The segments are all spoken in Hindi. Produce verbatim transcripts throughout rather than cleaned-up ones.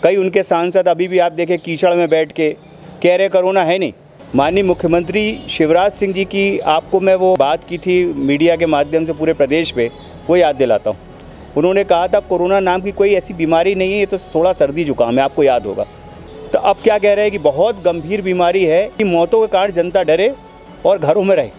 कई उनके सांसद अभी भी आप देखें कीचड़ में बैठ के कह रहे कोरोना है नहीं। माननीय मुख्यमंत्री शिवराज सिंह जी की आपको मैं वो बात की थी मीडिया के माध्यम से पूरे प्रदेश पे, वो याद दिलाता हूँ। उन्होंने कहा था कोरोना नाम की कोई ऐसी बीमारी नहीं है, ये तो थोड़ा सर्दी जुकाम है, आपको याद होगा। तो अब क्या कह रहे हैं कि बहुत गंभीर बीमारी है कि मौतों के कारण जनता डरे और घरों में रहे।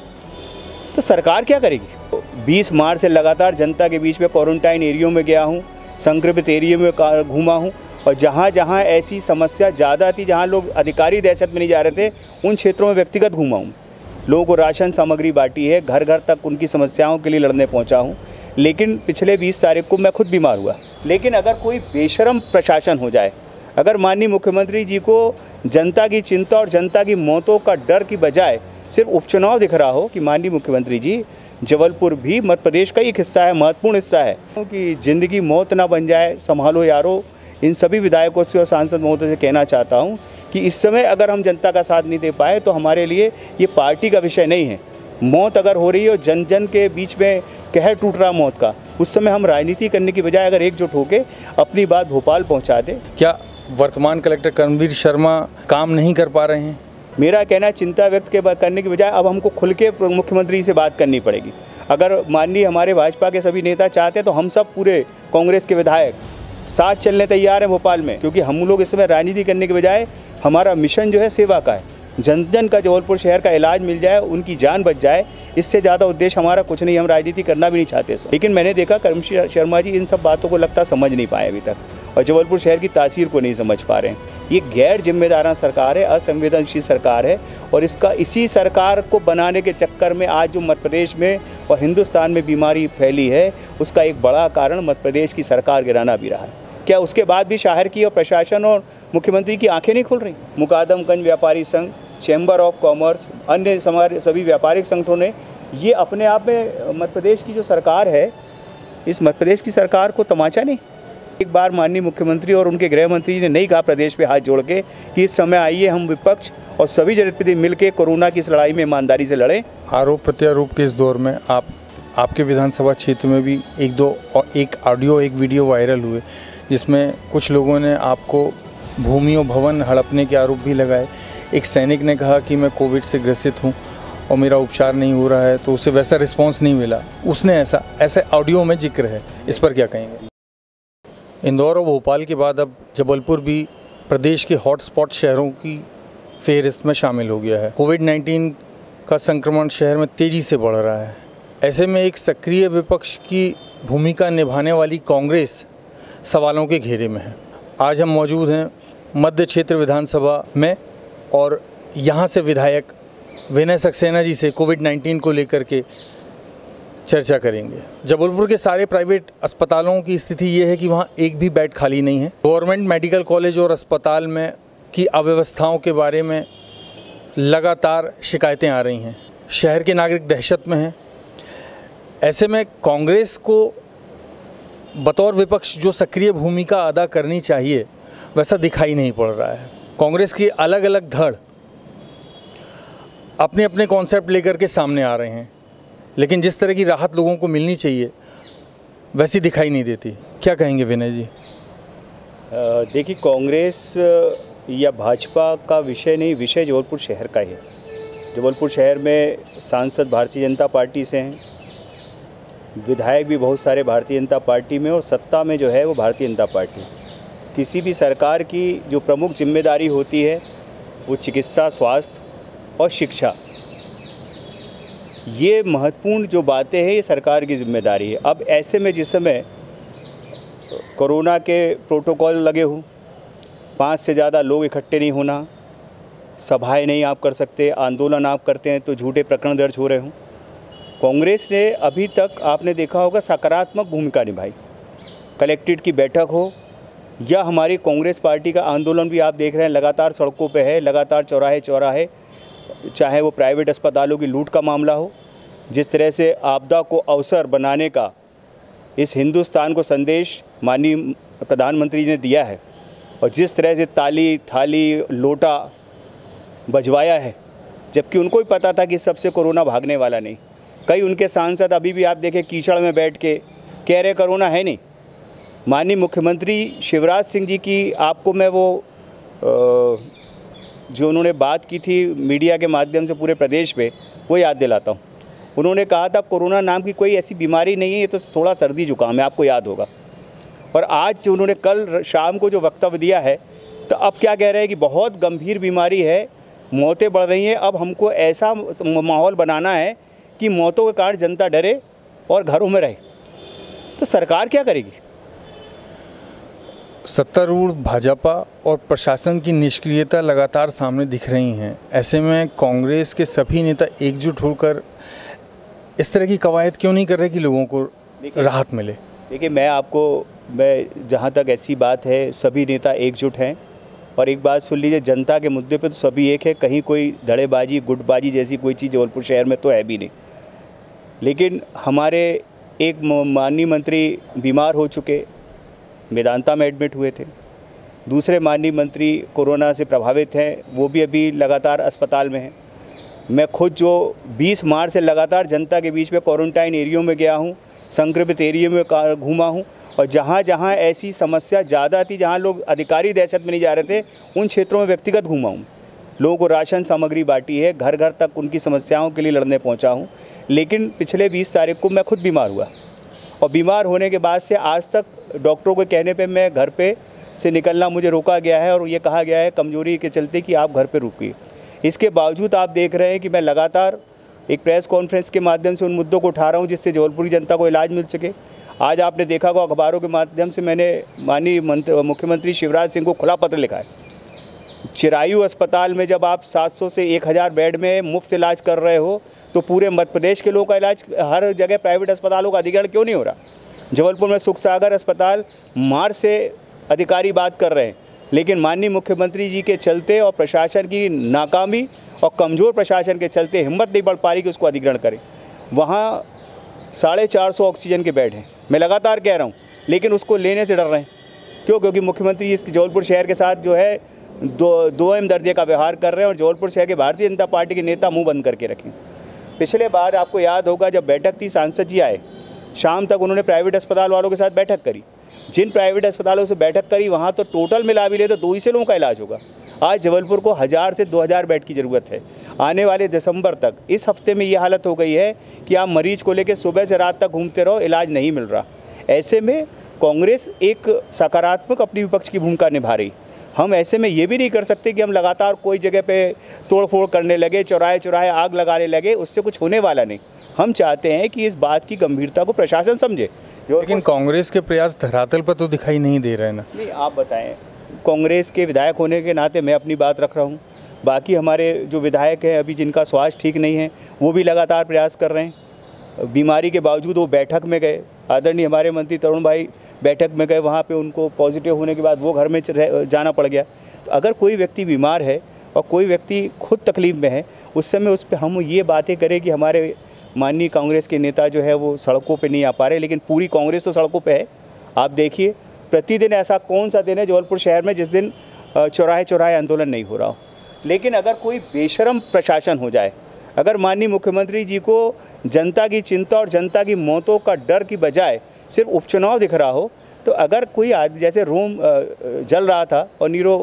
तो सरकार क्या करेगी? बीस मार्च से लगातार जनता के बीच में क्वारंटाइन एरियो में गया हूँ, संक्रमित एरिया में घूमा हूँ, और जहाँ जहाँ ऐसी समस्या ज़्यादा थी, जहाँ लोग अधिकारी दहशत में नहीं जा रहे थे, उन क्षेत्रों में व्यक्तिगत घूमा हूँ। लोगों को राशन सामग्री बांटी है, घर घर तक उनकी समस्याओं के लिए लड़ने पहुँचा हूँ। लेकिन पिछले बीस तारीख को मैं खुद बीमार हुआ। लेकिन अगर कोई बेशर्म प्रशासन हो जाए, अगर माननीय मुख्यमंत्री जी को जनता की चिंता और जनता की मौतों का डर की बजाय सिर्फ उपचुनाव दिख रहा हो कि माननीय मुख्यमंत्री जी जबलपुर भी मध्य प्रदेश का एक हिस्सा है, महत्वपूर्ण हिस्सा है, कि ज़िंदगी मौत ना बन जाए, संभालो यारो। इन सभी विधायकों से और सांसद महोदय से कहना चाहता हूं कि इस समय अगर हम जनता का साथ नहीं दे पाए तो हमारे लिए ये पार्टी का विषय नहीं है। मौत अगर हो रही है और जन जन के बीच में कहर टूट रहा मौत का, उस समय हम राजनीति करने की बजाय अगर एकजुट होकर अपनी बात भोपाल पहुँचा दें। क्या वर्तमान कलेक्टर कर्मवीर शर्मा काम नहीं कर पा रहे हैं? मेरा कहना है चिंता व्यक्त के करने की बजाय अब हमको खुल के मुख्यमंत्री से बात करनी पड़ेगी। अगर माननीय हमारे भाजपा के सभी नेता चाहते हैं तो हम सब पूरे कांग्रेस के विधायक साथ चलने तैयार हैं भोपाल में, क्योंकि हम लोग इस समय राजनीति करने के बजाय हमारा मिशन जो है सेवा का है। जन जन का जबलपुर शहर का इलाज मिल जाए, उनकी जान बच जाए, इससे ज़्यादा उद्देश्य हमारा कुछ नहीं। हम राजनीति करना भी नहीं चाहते सर। लेकिन मैंने देखा कर्मवीर शर्मा जी इन सब बातों को लगता समझ नहीं पाए अभी तक, और जबलपुर शहर की तासीर को नहीं समझ पा रहे हैं। ये गैर जिम्मेदाराना सरकार है, असंवेदनशील सरकार है, और इसका इसी सरकार को बनाने के चक्कर में आज जो मध्य प्रदेश में और हिंदुस्तान में बीमारी फैली है, उसका एक बड़ा कारण मध्य प्रदेश की सरकार गिराना भी रहा है। क्या उसके बाद भी शहर की और प्रशासन और मुख्यमंत्री की आंखें नहीं खुल रही? मुकादमगंज व्यापारी संघ, चैम्बर ऑफ कॉमर्स, अन्य हमारे सभी व्यापारिक संगठनों ने ये अपने आप में मध्य प्रदेश की जो सरकार है, इस मध्य प्रदेश की सरकार को तमाचा नहीं। एक बार माननीय मुख्यमंत्री और उनके गृह मंत्री ने नहीं कहा प्रदेश पे हाथ जोड़ के कि इस समय आइए हम विपक्ष और सभी जनप्रतिनिधि मिलकर कोरोना की इस लड़ाई में ईमानदारी से लड़ें। आरोप प्रत्यारोप के इस दौर में आप आपके विधानसभा क्षेत्र में भी एक दो और एक ऑडियो एक वीडियो वायरल हुए, जिसमें कुछ लोगों ने आपको भूमि और भवन हड़पने के आरोप भी लगाए। एक सैनिक ने कहा कि मैं कोविड से ग्रसित हूँ और मेरा उपचार नहीं हो रहा है, तो उसे वैसा रिस्पांस नहीं मिला। उसने ऐसा ऐसे ऑडियो में जिक्र है, इस पर क्या कहेंगे? इंदौर और भोपाल के बाद अब जबलपुर भी प्रदेश के हॉटस्पॉट शहरों की फेहरिस्त में शामिल हो गया है। कोविड नाइन्टीन का संक्रमण शहर में तेज़ी से बढ़ रहा है। ऐसे में एक सक्रिय विपक्ष की भूमिका निभाने वाली कांग्रेस सवालों के घेरे में है। आज हम मौजूद हैं मध्य क्षेत्र विधानसभा में, और यहाँ से विधायक विनय सक्सेना जी से कोविड नाइन्टीन को लेकर के चर्चा करेंगे। जबलपुर के सारे प्राइवेट अस्पतालों की स्थिति ये है कि वहाँ एक भी बेड खाली नहीं है। गवर्नमेंट मेडिकल कॉलेज और अस्पताल में की अव्यवस्थाओं के बारे में लगातार शिकायतें आ रही हैं। शहर के नागरिक दहशत में हैं। ऐसे में कांग्रेस को बतौर विपक्ष जो सक्रिय भूमिका अदा करनी चाहिए वैसा दिखाई नहीं पड़ रहा है। कांग्रेस की अलग अलग धड़ अपने अपने कॉन्सेप्ट लेकर के सामने आ रहे हैं, लेकिन जिस तरह की राहत लोगों को मिलनी चाहिए वैसी दिखाई नहीं देती। क्या कहेंगे विनय जी? देखिए, कांग्रेस या भाजपा का विषय नहीं, विषय जबलपुर शहर का ही है। जबलपुर शहर में सांसद भारतीय जनता पार्टी से हैं, विधायक भी बहुत सारे भारतीय जनता पार्टी में, और सत्ता में जो है वो भारतीय जनता पार्टी। किसी भी सरकार की जो प्रमुख जिम्मेदारी होती है वो चिकित्सा, स्वास्थ्य और शिक्षा, ये महत्वपूर्ण जो बातें हैं ये सरकार की जिम्मेदारी है। अब ऐसे में जिस समय कोरोना के प्रोटोकॉल लगे हों, पाँच से ज़्यादा लोग इकट्ठे नहीं होना, सभाएं नहीं आप कर सकते, आंदोलन आप करते हैं तो झूठे प्रकरण दर्ज हो रहे हों, कांग्रेस ने अभी तक आपने देखा होगा सकारात्मक भूमिका निभाई। कलेक्ट्रेट की बैठक हो या हमारी कांग्रेस पार्टी का आंदोलन भी आप देख रहे हैं, लगातार सड़कों पे है, लगातार चौराहे चौराहे, चाहे वो प्राइवेट अस्पतालों की लूट का मामला हो। जिस तरह से आपदा को अवसर बनाने का इस हिंदुस्तान को संदेश माननीय प्रधानमंत्री ने दिया है, और जिस तरह से ताली थाली लोटा बजवाया है, जबकि उनको भी पता था कि सबसे कोरोना भागने वाला नहीं। कई उनके सांसद अभी भी आप देखें कीचड़ में बैठ के कह रहे कोरोना है नहीं। माननीय मुख्यमंत्री शिवराज सिंह जी की आपको मैं वो जो उन्होंने बात की थी मीडिया के माध्यम से पूरे प्रदेश पे, वो याद दिलाता हूँ। उन्होंने कहा था कोरोना नाम की कोई ऐसी बीमारी नहीं है, ये तो थोड़ा सर्दी जुकाम है, आपको याद होगा। और आज उन्होंने कल शाम को जो वक्तव्य दिया है, तो अब क्या कह रहे हैं कि बहुत गंभीर बीमारी है, मौतें बढ़ रही हैं, अब हमको ऐसा माहौल बनाना है कि मौतों के कारण जनता डरे और घरों में रहे। तो सरकार क्या करेगी? सत्तारूढ़ भाजपा और प्रशासन की निष्क्रियता लगातार सामने दिख रही हैं। ऐसे में कांग्रेस के सभी नेता एकजुट होकर इस तरह की कवायद क्यों नहीं कर रहे कि लोगों को राहत मिले? देखिए, मैं आपको मैं जहाँ तक ऐसी बात है, सभी नेता एकजुट हैं। और एक बात सुन लीजिए, जनता के मुद्दे पे तो सभी एक है, कहीं कोई धड़ेबाजी गुटबाजी जैसी कोई चीज़ जबलपुर शहर में तो है भी नहीं। लेकिन हमारे एक माननीय मंत्री बीमार हो चुके, मेदांता में एडमिट हुए थे। दूसरे माननीय मंत्री कोरोना से प्रभावित हैं, वो भी अभी लगातार अस्पताल में हैं। मैं खुद जो बीस मार्च से लगातार जनता के बीच में क्वारंटाइन एरियो में गया हूँ, संक्रमित एरियो में घूमा हूँ, और जहाँ जहाँ ऐसी समस्या ज़्यादा थी, जहाँ लोग अधिकारी दहशत में नहीं जा रहे थे, उन क्षेत्रों में व्यक्तिगत घूमा हूँ। लोगों को राशन सामग्री बांटी है, घर घर तक उनकी समस्याओं के लिए लड़ने पहुँचा हूँ। लेकिन पिछले बीस तारीख को मैं खुद बीमार हुआ, और बीमार होने के बाद से आज तक डॉक्टरों के कहने पे मैं घर पे से निकलना मुझे रोका गया है, और ये कहा गया है कमजोरी के चलते कि आप घर पे रुकिए। इसके बावजूद आप देख रहे हैं कि मैं लगातार एक प्रेस कॉन्फ्रेंस के माध्यम से उन मुद्दों को उठा रहा हूँ जिससे जबलपुर की जनता को इलाज मिल सके। आज आपने देखा होगा अखबारों के माध्यम से मैंने माननीय मुख्यमंत्री शिवराज सिंह को खुला पत्र लिखा है। चिरायु अस्पताल में जब आप सात सौ से एक हज़ार बेड में मुफ्त इलाज कर रहे हो, तो पूरे मध्य प्रदेश के लोगों का इलाज हर जगह प्राइवेट अस्पतालों का अधिग्रहण क्यों नहीं हो रहा? जबलपुर में सुख सागर अस्पताल मार्च से अधिकारी बात कर रहे हैं, लेकिन माननीय मुख्यमंत्री जी के चलते और प्रशासन की नाकामी और कमज़ोर प्रशासन के चलते हिम्मत नहीं बढ़ पा रही कि उसको अधिग्रहण करें। वहाँ साढ़े चार सौ ऑक्सीजन के बेड हैं, मैं लगातार कह रहा हूँ, लेकिन उसको लेने से डर रहे हैं। क्यों? क्योंकि मुख्यमंत्री इस जबलपुर शहर के साथ जो है दो दो एम दर्जे का व्यवहार कर रहे हैं, और जबलपुर शहर के भारतीय जनता पार्टी के नेता मुंह बंद करके रखें। पिछले बार आपको याद होगा जब बैठक थी, सांसद जी आए, शाम तक उन्होंने प्राइवेट अस्पताल वालों के साथ बैठक करी। जिन प्राइवेट अस्पतालों से बैठक करी वहाँ तो टोटल मिला भी ले तो दो ही से लोगों का इलाज होगा। आज जबलपुर को हज़ार से दो हज़ार बेड की ज़रूरत है। आने वाले दिसंबर तक, इस हफ्ते में ये हालत हो गई है कि आप मरीज को लेकर सुबह से रात तक घूमते रहो, इलाज नहीं मिल रहा। ऐसे में कांग्रेस एक सकारात्मक अपनी विपक्ष की भूमिका निभा रही। हम ऐसे में ये भी नहीं कर सकते कि हम लगातार कोई जगह पे तोड़फोड़ करने लगे, चौराहे चौराहे आग लगाने लगे, उससे कुछ होने वाला नहीं। हम चाहते हैं कि इस बात की गंभीरता को प्रशासन समझे। लेकिन कांग्रेस के प्रयास धरातल पर तो दिखाई नहीं दे रहे ना। नहीं, आप बताएं, कांग्रेस के विधायक होने के नाते मैं अपनी बात रख रहा हूँ। बाकी हमारे जो विधायक हैं अभी जिनका स्वास्थ्य ठीक नहीं है, वो भी लगातार प्रयास कर रहे हैं। बीमारी के बावजूद वो बैठक में गए, आदरणीय हमारे मंत्री तरुण भाई बैठक में गए, वहाँ पे उनको पॉजिटिव होने के बाद वो घर में जाना पड़ गया। तो अगर कोई व्यक्ति बीमार है और कोई व्यक्ति खुद तकलीफ में है, उस समय उस पर हम ये बातें करें कि हमारे माननीय कांग्रेस के नेता जो है वो सड़कों पे नहीं आ पा रहे, लेकिन पूरी कांग्रेस तो सड़कों पे है। आप देखिए, प्रतिदिन ऐसा कौन सा दिन है जबलपुर शहर में जिस दिन चौराहे चौराहे आंदोलन नहीं हो रहा हो। लेकिन अगर कोई बेशरम प्रशासन हो जाए, अगर माननीय मुख्यमंत्री जी को जनता की चिंता और जनता की मौतों का डर की बजाय सिर्फ उपचुनाव दिख रहा हो, तो अगर कोई आदमी जैसे रोम जल रहा था और नीरो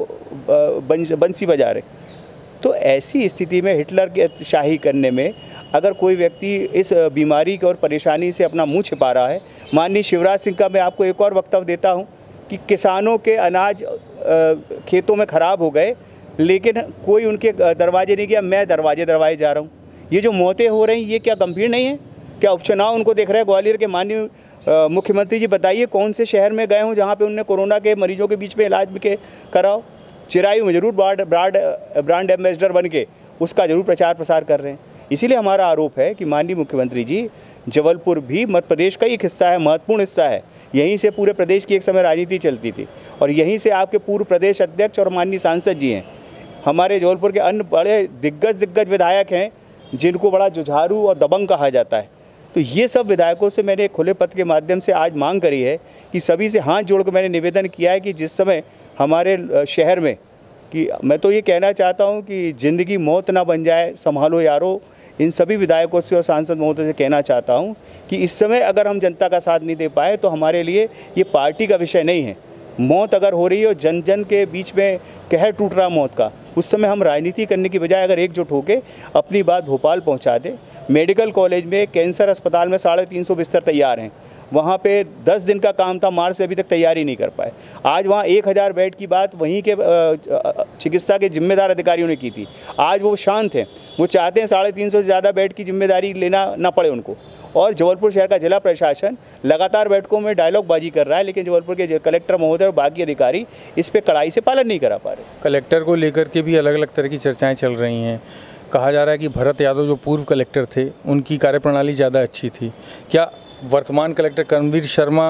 बंसी बजा रहे, तो ऐसी स्थिति में हिटलर की शाही करने में अगर कोई व्यक्ति इस बीमारी की और परेशानी से अपना मुंह छिपा रहा है। माननीय शिवराज सिंह का मैं आपको एक और वक्तव्य देता हूं कि किसानों के अनाज खेतों में ख़राब हो गए, लेकिन कोई उनके दरवाजे नहीं गया, मैं दरवाजे दरवाजे जा रहा हूं। ये जो मौतें हो रही ये क्या गंभीर नहीं है? क्या उपचुनाव उनको देख रहे हैं? ग्वालियर के माननीय मुख्यमंत्री जी बताइए कौन से शहर में गए हों जहाँ पे उन्होंने कोरोना के मरीजों के बीच में इलाज भी के कराओ। चिरायु में जरूर ब्रांड ब्रांड ब्रांड एम्बेसडर बन के उसका जरूर प्रचार प्रसार कर रहे हैं। इसीलिए हमारा आरोप है कि माननीय मुख्यमंत्री जी, जबलपुर भी मध्य प्रदेश का एक हिस्सा है, महत्वपूर्ण हिस्सा है। यहीं से पूरे प्रदेश की एक समय राजनीति चलती थी, और यहीं से आपके पूर्व प्रदेश अध्यक्ष और माननीय सांसद जी हैं। हमारे जबलपुर के अन्य बड़े दिग्गज दिग्गज विधायक हैं जिनको बड़ा जुझारू और दबंग कहा जाता है। तो ये सब विधायकों से मैंने खुले पत्र के माध्यम से आज मांग करी है कि सभी से हाथ जोड़ कर मैंने निवेदन किया है कि जिस समय हमारे शहर में, कि मैं तो ये कहना चाहता हूँ कि ज़िंदगी मौत ना बन जाए, संभालो यारो, इन सभी विधायकों से और सांसद महोदय से कहना चाहता हूँ कि इस समय अगर हम जनता का साथ नहीं दे पाए तो हमारे लिए ये पार्टी का विषय नहीं है। मौत अगर हो रही है और जन जन के बीच में कहर टूट रहा मौत का, उस समय हम राजनीति करने की बजाय अगर एकजुट होकर अपनी बात भोपाल पहुँचा दें। मेडिकल कॉलेज में, कैंसर अस्पताल में साढ़े तीन सौ बिस्तर तैयार हैं, वहाँ पे दस दिन का काम था, मार्च से अभी तक तैयारी नहीं कर पाए। आज वहाँ एक हज़ार बेड की बात वहीं के चिकित्सा के जिम्मेदार अधिकारियों ने की थी। आज वो शांत हैं, वो चाहते हैं साढ़े तीन सौ से ज़्यादा बेड की जिम्मेदारी लेना ना पड़े उनको। और जबलपुर शहर का जिला प्रशासन लगातार बैठकों में डायलॉग बाजी कर रहा है, लेकिन जबलपुर के कलेक्टर महोदय और बाकी अधिकारी इस पर कड़ाई से पालन नहीं करा पा रहे। कलेक्टर को लेकर के भी अलग अलग तरह की चर्चाएँ चल रही हैं। कहा जा रहा है कि भरत यादव जो पूर्व कलेक्टर थे उनकी कार्यप्रणाली ज़्यादा अच्छी थी। क्या वर्तमान कलेक्टर कर्मवीर शर्मा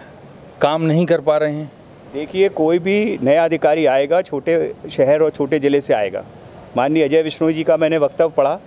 काम नहीं कर पा रहे हैं? देखिए, कोई भी नया अधिकारी आएगा छोटे शहर और छोटे ज़िले से आएगा। माननीय अजय विश्नोई जी का मैंने वक्तव्य पढ़ा,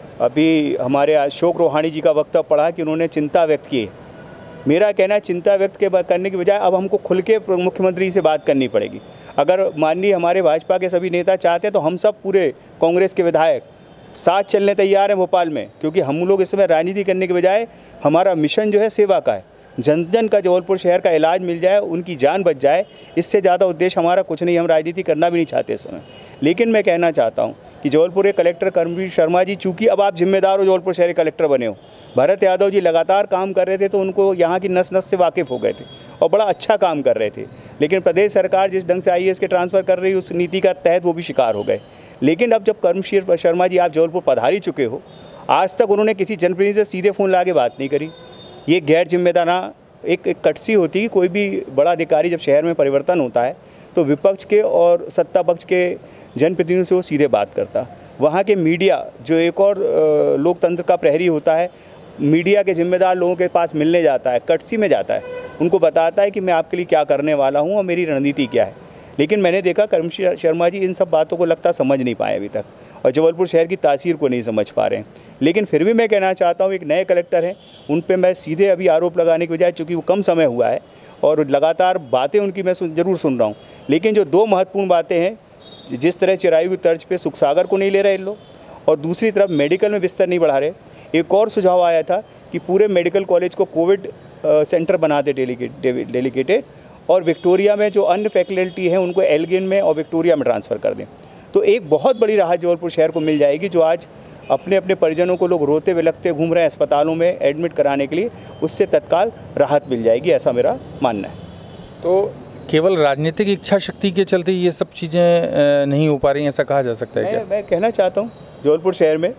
अभी हमारे अशोक रोहानी जी का वक्तव्य पढ़ा कि उन्होंने चिंता व्यक्त की। मेरा कहना है चिंता व्यक्त के करने की बजाय अब हमको खुल के मुख्यमंत्री से बात करनी पड़ेगी। अगर माननीय हमारे भाजपा के सभी नेता चाहते हैं तो हम सब पूरे कांग्रेस के विधायक साथ चलने तैयार हैं भोपाल में, क्योंकि हम लोग इस समय राजनीति करने के बजाय हमारा मिशन जो है सेवा का है। जन जन का जबलपुर शहर का इलाज मिल जाए, उनकी जान बच जाए, इससे ज़्यादा उद्देश्य हमारा कुछ नहीं। हम राजनीति करना भी नहीं चाहते इस समय। लेकिन मैं कहना चाहता हूँ कि जबलपुर के कलेक्टर कर्मवीर शर्मा जी, चूँकि अब आप जिम्मेदार हो, जबलपुर शहर के कलेक्टर बने हो। भरत यादव जी लगातार काम कर रहे थे तो उनको यहाँ की नस नस से वाकिफ़ हो गए थे और बड़ा अच्छा काम कर रहे थे। लेकिन प्रदेश सरकार जिस ढंग से आई ए एस के ट्रांसफ़र कर रही है, उस नीति का तहत वो भी शिकार हो गए। लेकिन अब जब कर्मवीर शर्मा जी आप जबलपुर पधार ही चुके हो, आज तक उन्होंने किसी जनप्रतिनिधि से सीधे फ़ोन ला के बात नहीं करी। ये गैर जिम्मेदाराना एक एक कटसी होती है। कोई भी बड़ा अधिकारी जब शहर में परिवर्तन होता है तो विपक्ष के और सत्ता पक्ष के जनप्रतिनिधियों से वो सीधे बात करता। वहाँ के मीडिया जो एक और लोकतंत्र का प्रहरी होता है, मीडिया के जिम्मेदार लोगों के पास मिलने जाता है, कटसी में जाता है, उनको बताता है कि मैं आपके लिए क्या करने वाला हूँ और मेरी रणनीति क्या है। लेकिन मैंने देखा कर्मवीर शर्मा जी इन सब बातों को लगता समझ नहीं पाए अभी तक, और जबलपुर शहर की तासीर को नहीं समझ पा रहे हैं। लेकिन फिर भी मैं कहना चाहता हूँ, एक नए कलेक्टर हैं, उन पे मैं सीधे अभी आरोप लगाने की बजाय, चूँकि वो कम समय हुआ है और लगातार बातें उनकी मैं सुन, जरूर सुन रहा हूँ, लेकिन जो दो महत्वपूर्ण बातें हैं, जिस तरह चिरायु की तर्ज पे सुखसागर को नहीं ले रहे इन लोग, और दूसरी तरफ मेडिकल में बिस्तर नहीं बढ़ा रहे। एक और सुझाव आया था कि पूरे मेडिकल कॉलेज को कोविड सेंटर बना दे डेलीगेट डेलीगेटेड, और विक्टोरिया में जो अन्य फैकल्टी हैं उनको एल्गिन में और विक्टोरिया में ट्रांसफ़र कर दें। तो एक बहुत बड़ी राहत जबलपुर शहर को मिल जाएगी। जो आज अपने अपने परिजनों को लोग रोते बिलखते घूम रहे हैं अस्पतालों में एडमिट कराने के लिए, उससे तत्काल राहत मिल जाएगी, ऐसा मेरा मानना है। तो केवल राजनीतिक इच्छा शक्ति के चलते ये सब चीज़ें नहीं हो पा रही हैं, ऐसा कहा जा सकता है मैं, क्या? मैं कहना चाहता हूँ जबलपुर शहर में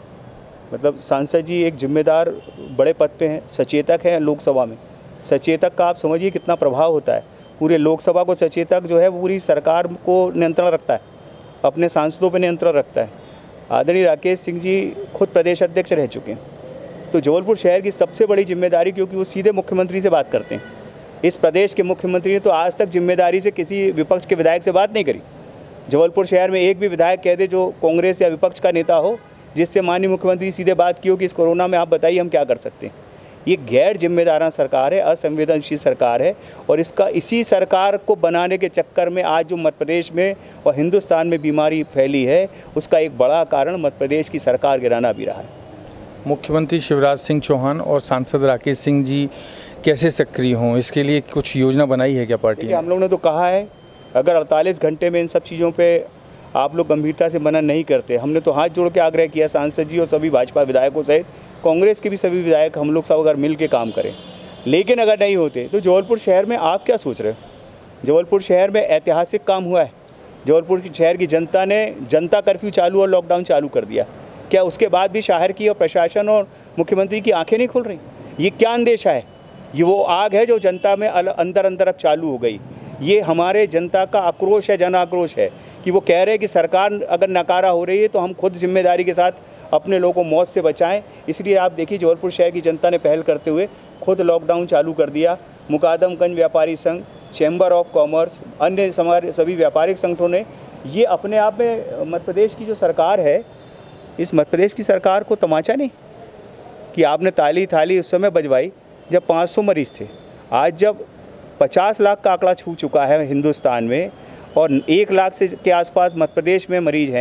मतलब सांसद जी एक जिम्मेदार बड़े पद पे हैं, सचेतक हैं लोकसभा में। सचेतक का आप समझिए कितना प्रभाव होता है। पूरे लोकसभा को सचेतक जो है पूरी सरकार को नियंत्रण रखता है, अपने सांसदों पर नियंत्रण रखता है। आदरणीय राकेश सिंह जी खुद प्रदेश अध्यक्ष रह चुके हैं। तो जबलपुर शहर की सबसे बड़ी जिम्मेदारी, क्योंकि वो सीधे मुख्यमंत्री से बात करते हैं, इस प्रदेश के मुख्यमंत्री ने तो आज तक जिम्मेदारी से किसी विपक्ष के विधायक से बात नहीं करी। जबलपुर शहर में एक भी विधायक कह दे जो कांग्रेस या विपक्ष का नेता हो, जिससे माननीय मुख्यमंत्री सीधे बात की हो कि इस कोरोना में आप बताइए हम क्या कर सकते हैं। ये गैर जिम्मेदाराना सरकार है, असंवेदनशील सरकार है, और इसका इसी सरकार को बनाने के चक्कर में आज जो मध्य प्रदेश में और हिंदुस्तान में बीमारी फैली है, उसका एक बड़ा कारण मध्य प्रदेश की सरकार गिराना भी रहा है। मुख्यमंत्री शिवराज सिंह चौहान और सांसद राकेश सिंह जी कैसे सक्रिय हों, इसके लिए कुछ योजना बनाई है क्या पार्टी ने? हम लोग ने तो कहा है, अगर अड़तालीस घंटे में इन सब चीज़ों पे आप लोग गंभीरता से मनन नहीं करते, हमने तो हाथ जोड़ के आग्रह किया सांसद जी और सभी भाजपा विधायकों सहित कांग्रेस के भी सभी विधायक, हम लोग सब अगर मिल के काम करें। लेकिन अगर नहीं होते तो जबलपुर शहर में आप क्या सोच रहे हो? जबलपुर शहर में ऐतिहासिक काम हुआ है। जबलपुर की शहर की जनता ने जनता कर्फ्यू चालू और लॉकडाउन चालू कर दिया। क्या उसके बाद भी शहर की और प्रशासन और मुख्यमंत्री की आंखें नहीं खुल रही? ये क्या अंदेशा है? ये वो आग है जो जनता में अंदर अंदर अब चालू हो गई। ये हमारे जनता का आक्रोश है, जन आक्रोश है कि वो कह रहे हैं कि सरकार अगर नकारा हो रही है तो हम खुद जिम्मेदारी के साथ अपने लोगों को मौत से बचाएं। इसलिए आप देखिए जबलपुर शहर की जनता ने पहल करते हुए खुद लॉकडाउन चालू कर दिया। मुकादमगंज व्यापारी संघ, चैम्बर ऑफ कॉमर्स, अन्य हमारे सभी व्यापारिक संगठनों ने ये अपने आप में मध्य प्रदेश की जो सरकार है, इस मध्य प्रदेश की सरकार को तमाचा नहीं कि आपने ताली थाली उस समय बजवाई जब पाँच सौ मरीज़ थे। आज जब पचास लाख का आंकड़ा छू चुका है हिंदुस्तान में और एक लाख से के आसपास मध्य प्रदेश में मरीज़ हैं,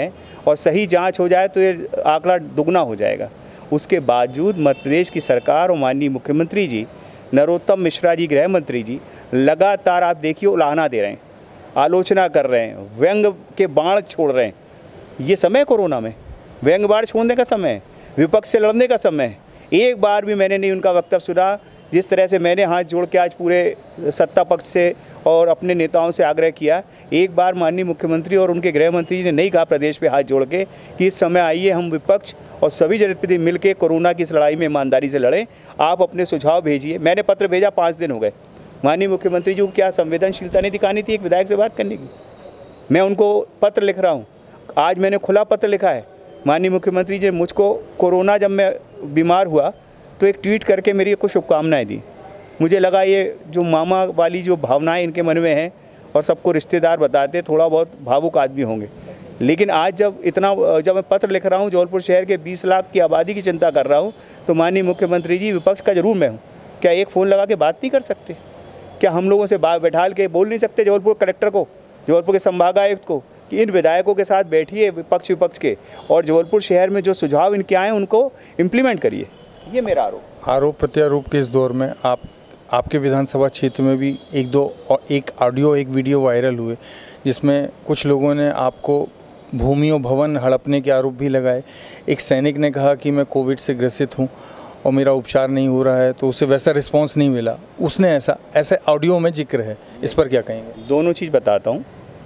और सही जांच हो जाए तो ये आंकड़ा दुगना हो जाएगा। उसके बावजूद मध्य प्रदेश की सरकार और माननीय मुख्यमंत्री जी नरोत्तम मिश्रा जी, गृह मंत्री जी, लगातार आप देखिए उलाहना दे रहे हैं, आलोचना कर रहे हैं, व्यंग के बाण छोड़ रहे हैं। ये समय कोरोना में व्यंग बाण छोड़ने का समय है, विपक्ष से लड़ने का समय है। एक बार भी मैंने नहीं उनका वक्तव्य सुना। जिस तरह से मैंने हाथ जोड़ के आज पूरे सत्ता पक्ष से और अपने नेताओं से आग्रह किया, एक बार माननीय मुख्यमंत्री और उनके गृह मंत्री जी ने नहीं कहा प्रदेश पे हाथ जोड़ के कि इस समय आइए हम विपक्ष और सभी जनप्रतिनिधि मिलकर कोरोना की इस लड़ाई में ईमानदारी से लड़ें, आप अपने सुझाव भेजिए। मैंने पत्र भेजा, पाँच दिन हो गए। माननीय मुख्यमंत्री जी को क्या संवेदनशीलता नहीं दिखानी थी एक विधायक से बात करने की? मैं उनको पत्र लिख रहा हूँ, आज मैंने खुला पत्र लिखा है। माननीय मुख्यमंत्री जी ने मुझको कोरोना जब मैं बीमार हुआ तो एक ट्वीट करके मेरी कुछ शुभकामनाएँ दी। मुझे लगा ये जो मामा वाली जो भावनाएं इनके मन में हैं और सबको रिश्तेदार बताते, थोड़ा बहुत भावुक आदमी होंगे। लेकिन आज जब इतना जब मैं पत्र लिख रहा हूँ, जबलपुर शहर के बीस लाख की आबादी की चिंता कर रहा हूँ, तो माननीय मुख्यमंत्री जी विपक्ष का जरूर मैं हूँ, क्या एक फ़ोन लगा के बात नहीं कर सकते? क्या हम लोगों से बात बैठाल के बोल नहीं सकते जबलपुर कलेक्टर को, जबलपुर के संभागायुक्त को कि इन विधायकों के साथ बैठिए विपक्ष विपक्ष के और जबलपुर शहर में जो सुझाव इनके आए उनको इम्प्लीमेंट करिए? ये मेरा आरोप आरोप प्रत्यारोप के इस दौर में आप आपके विधानसभा क्षेत्र में भी एक दो और एक ऑडियो एक वीडियो वायरल हुए जिसमें कुछ लोगों ने आपको भूमि और भवन हड़पने के आरोप भी लगाए। एक सैनिक ने कहा कि मैं कोविड से ग्रसित हूं और मेरा उपचार नहीं हो रहा है, तो उसे वैसा रिस्पांस नहीं मिला। उसने ऐसा ऐसे ऑडियो में जिक्र है, इस पर क्या कहेंगे? दोनों चीज़ बताता हूँ।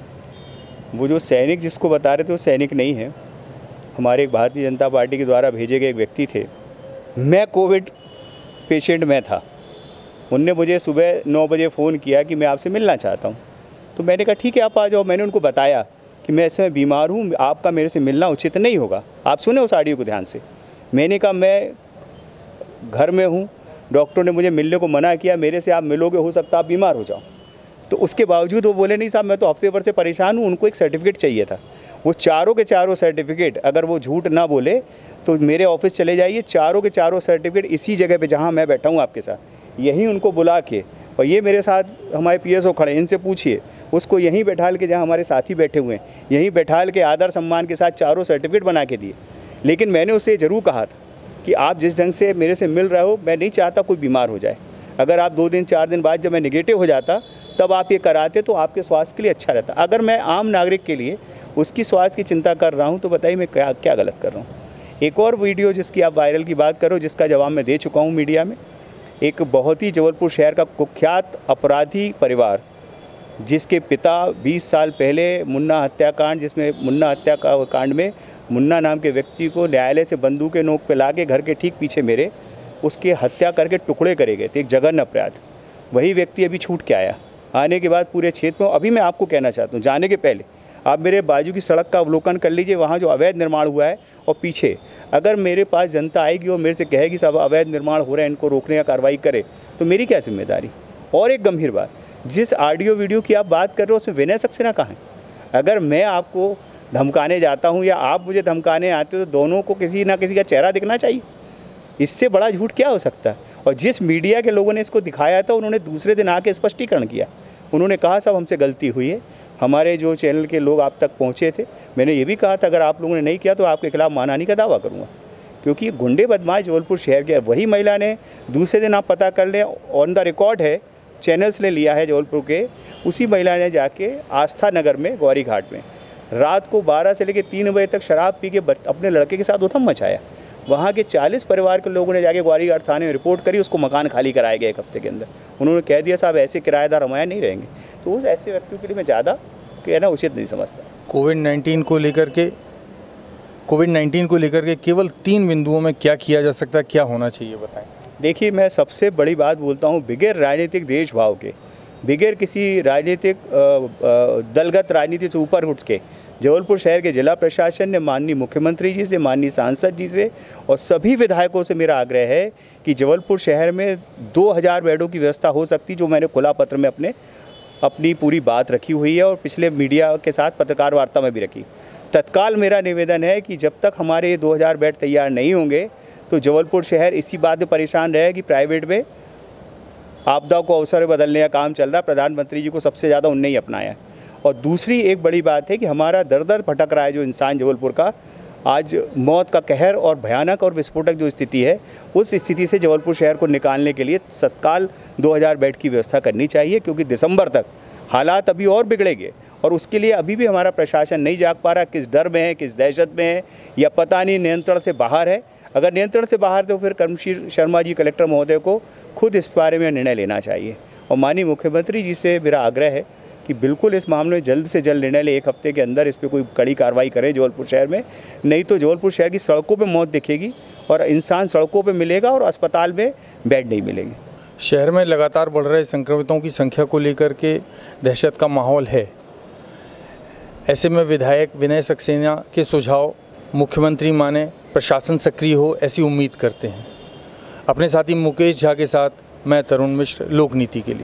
वो जो सैनिक जिसको बता रहे थे वो सैनिक नहीं है, हमारे एक भारतीय जनता पार्टी के द्वारा भेजे गए एक व्यक्ति थे। मैं कोविड पेशेंट में था, उनने मुझे सुबह नौ बजे फ़ोन किया कि मैं आपसे मिलना चाहता हूँ। तो मैंने कहा ठीक है आप आ जाओ। मैंने उनको बताया कि मैं इस समय बीमार हूँ, आपका मेरे से मिलना उचित नहीं होगा। आप सुने उस ऑडियो को ध्यान से। मैंने कहा मैं घर में हूँ, डॉक्टर ने मुझे मिलने को मना किया, मेरे से आप मिलोगे हो सकता है आप बीमार हो जाओ। तो उसके बावजूद वो बोले नहीं साहब मैं तो हफ्ते भर से परेशान हूँ। उनको एक सर्टिफिकेट चाहिए था। वो चारों के चारों सर्टिफिकेट, अगर वो झूठ ना बोले तो मेरे ऑफिस चले जाइए, चारों के चारों सर्टिफिकेट इसी जगह पे जहाँ मैं बैठा हूँ आपके साथ, यहीं उनको बुला के, और ये मेरे साथ हमारे पीएसओ खड़े, इनसे पूछिए, उसको यहीं बैठाल के जहाँ हमारे साथी बैठे हुए हैं, यहीं बैठाल के आदर सम्मान के साथ चारों सर्टिफिकेट बना के दिए। लेकिन मैंने उसे ज़रूर कहा था कि आप जिस ढंग से मेरे से मिल रहे हो, मैं नहीं चाहता कोई बीमार हो जाए। अगर आप दो दिन चार दिन बाद जब मैं निगेटिव हो जाता तब आप ये कराते तो आपके स्वास्थ्य के लिए अच्छा रहता। अगर मैं आम नागरिक के लिए उसकी स्वास्थ्य की चिंता कर रहा हूँ तो बताइए मैं क्या क्या गलत कर रहा हूँ। एक और वीडियो जिसकी आप वायरल की बात करो, जिसका जवाब मैं दे चुका हूँ मीडिया में। एक बहुत ही जबलपुर शहर का कुख्यात अपराधी परिवार, जिसके पिता बीस साल पहले मुन्ना हत्याकांड, जिसमें मुन्ना हत्या कांड में मुन्ना नाम के व्यक्ति को न्यायालय से बंदूक के नोक पे ला के घर के ठीक पीछे मेरे उसके हत्या करके टुकड़े करे गए थे, एक जघन्य अपराध। वही व्यक्ति अभी छूट के आया। आने के बाद पूरे क्षेत्र में, अभी मैं आपको कहना चाहता हूँ, जाने के पहले आप मेरे बाजू की सड़क का अवलोकन कर लीजिए, वहाँ जो अवैध निर्माण हुआ है, और पीछे अगर मेरे पास जनता आएगी और मेरे से कहेगी सब अवैध निर्माण हो रहे हैं, इनको रोकने का कार्रवाई करे, तो मेरी क्या जिम्मेदारी। और एक गंभीर बात, जिस ऑडियो वीडियो की आप बात कर रहे हो उसमें विनय सक्सेना कहाँ है? अगर मैं आपको धमकाने जाता हूँ या आप मुझे धमकाने आते हो तो दोनों को किसी ना किसी का चेहरा दिखना चाहिए। इससे बड़ा झूठ क्या हो सकता है? और जिस मीडिया के लोगों ने इसको दिखाया था उन्होंने दूसरे दिन आके स्पष्टीकरण किया। उन्होंने कहा साहब हमसे गलती हुई है, हमारे जो चैनल के लोग आप तक पहुँचे थे। मैंने ये भी कहा था अगर आप लोगों ने नहीं किया तो आपके खिलाफ मानहानि का दावा करूँगा, क्योंकि गुंडे बदमाश जबलपुर शहर के। वही महिला ने दूसरे दिन, आप पता कर लें, ऑन द रिकॉर्ड है, चैनल्स ने लिया है जबलपुर के, उसी महिला ने जाके आस्था नगर में गौरी घाट में रात को बारह से लेकर तीन बजे तक शराब पी के अपने लड़के के साथ उधम मचाया। वहाँ के चालीस परिवार के लोगों ने जाके ग्वारी घाट थाने में रिपोर्ट करी, उसको मकान खाली कराया गया एक हफ्ते के अंदर। उन्होंने कह दिया साहब ऐसे किराएदार हमारे नहीं रहेंगे। तो उस ऐसे व्यक्तियों के लिए मैं ज़्यादा कहना उचित नहीं समझता। कोविड नाइन्टीन को लेकर के कोविड नाइन्टीन को लेकर के केवल तीन बिंदुओं में क्या किया जा सकता है, क्या होना चाहिए, बताएं। देखिए, मैं सबसे बड़ी बात बोलता हूँ, बगैर राजनीतिक देशभाव के, बगैर किसी राजनीतिक दलगत राजनीति से ऊपर उठ के जबलपुर शहर के जिला प्रशासन ने माननीय मुख्यमंत्री जी से, माननीय सांसद जी से और सभी विधायकों से मेरा आग्रह है कि जबलपुर शहर में दो हज़ार बेडों की व्यवस्था हो सकती, जो मैंने खुला पत्र में अपने अपनी पूरी बात रखी हुई है और पिछले मीडिया के साथ पत्रकार वार्ता में भी रखी। तत्काल मेरा निवेदन है कि जब तक हमारे ये दो हज़ार बेड तैयार नहीं होंगे तो जबलपुर शहर इसी बात में परेशान रहे कि प्राइवेट में आपदा को अवसर में बदलने का काम चल रहा है। प्रधानमंत्री जी को सबसे ज़्यादा उनने ही अपनाया है और दूसरी एक बड़ी बात है कि हमारा दर दर भटक रहा है जो इंसान जबलपुर का, आज मौत का कहर और भयानक और विस्फोटक जो स्थिति है, उस स्थिति से जबलपुर शहर को निकालने के लिए तत्काल दो हज़ार बेड की व्यवस्था करनी चाहिए, क्योंकि दिसंबर तक हालात अभी और बिगड़ेंगे और उसके लिए अभी भी हमारा प्रशासन नहीं जाग पा रहा। किस डर में है, किस दहशत में है, या पता नहीं नियंत्रण से बाहर है। अगर नियंत्रण से बाहर तो फिर कर्मशील शर्मा जी कलेक्टर महोदय को खुद इस बारे में निर्णय लेना चाहिए। और माननीय मुख्यमंत्री जी से मेरा आग्रह है कि बिल्कुल इस मामले में जल्द से जल्द निर्णय ले, एक हफ्ते के अंदर इस पर कोई कड़ी कार्रवाई करें जबलपुर शहर में, नहीं तो जबलपुर शहर की सड़कों पे मौत दिखेगी और इंसान सड़कों पे मिलेगा और अस्पताल में बेड नहीं मिलेंगे। शहर में लगातार बढ़ रहे संक्रमितों की संख्या को लेकर के दहशत का माहौल है। ऐसे में विधायक विनय सक्सेना के सुझाव मुख्यमंत्री माने, प्रशासन सक्रिय हो, ऐसी उम्मीद करते हैं। अपने साथी मुकेश झा के साथ मैं तरुण मिश्र, लोक नीति के लिए।